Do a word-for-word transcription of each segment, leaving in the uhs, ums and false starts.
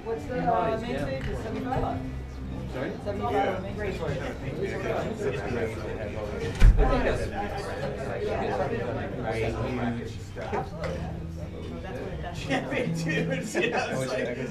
What's the uh, main stage? It's seventy-five? Sorry? seventy-five on the main stage. Absolutely. Champion dudes, yeah. It's like,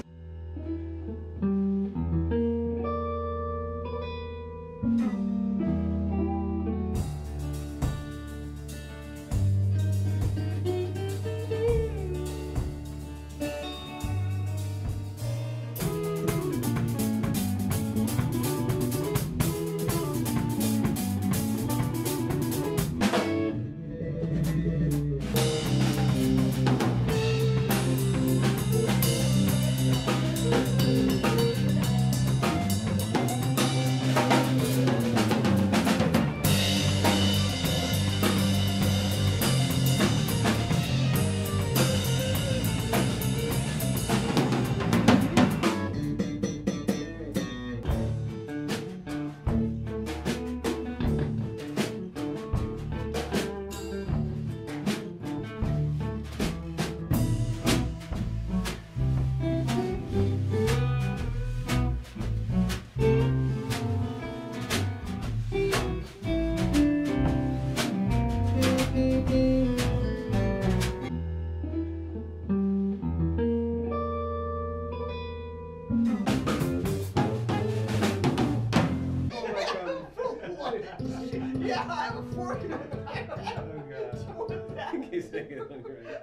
yeah, I have a fork in my back. Oh god. He's taking it on the ground.